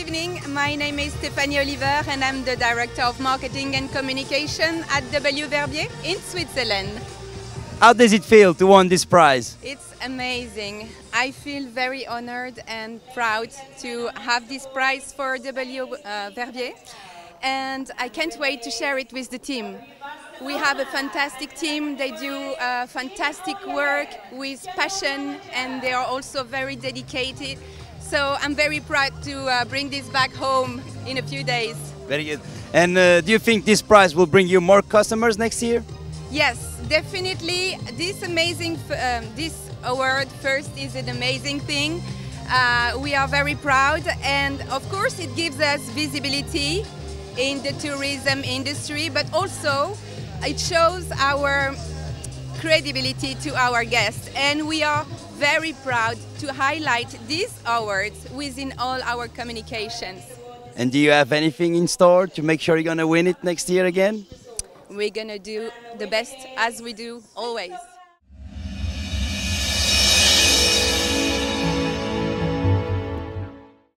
evening. My name is Stéphanie Oliver and I'm the Director of Marketing and Communication at Verbier in Switzerland. How does it feel to win this prize? It's amazing. I feel very honored and proud to have this prize for Verbier, and I can't wait to share it with the team. We have a fantastic team. They do fantastic work with passion and they are also very dedicated. So I'm very proud to bring this back home in a few days. Very good. And do you think this prize will bring you more customers next year? Yes, definitely. This award first is an amazing thing. We are very proud, and of course it gives us visibility in the tourism industry, but also it shows our credibility to our guests, and we are very proud to highlight these awards within all our communications. And do you have anything in store to make sure you're going to win it next year again? We're going to do the best as we do always.